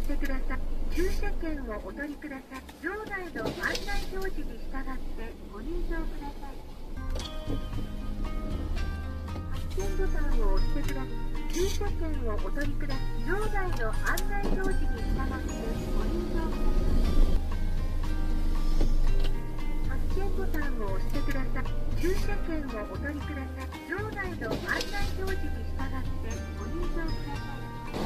してください。駐車券をお取りください。場内の案内表示に従ってご入場ください。発券ボタンを押してください。駐車券をお取りください。場内の案内表示に従ってご入場ください。発券ボタンを押してください。駐車券をお取りください。場内の案内表示に従ってご入場ください。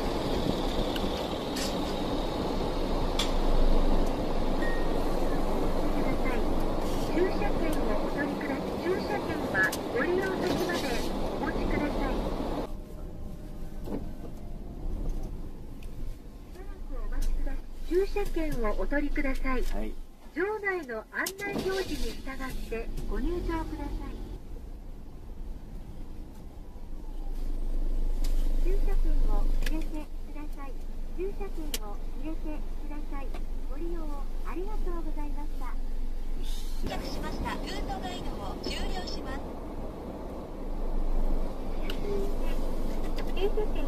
駐車券をお取りください。駐車券はご利用先までお持ちください。しばらくお待ちください。駐車券をお取りください。 はい。 場内の案内表示に従ってご入場ください。駐車券を入れてください。駐車券を入れてください。ご利用ありがとうございました。到着しました。ルートガイドを終了します。駐車券をお取りください。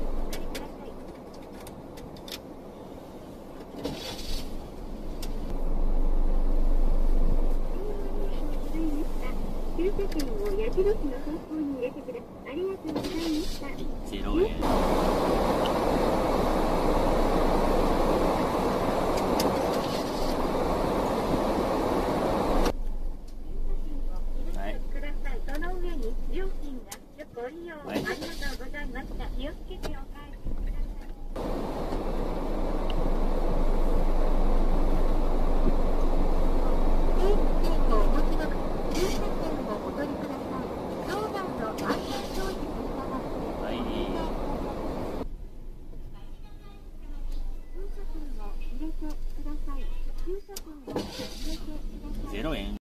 駐車券を矢印の方向に入れてください。ありがとうございました。 0円。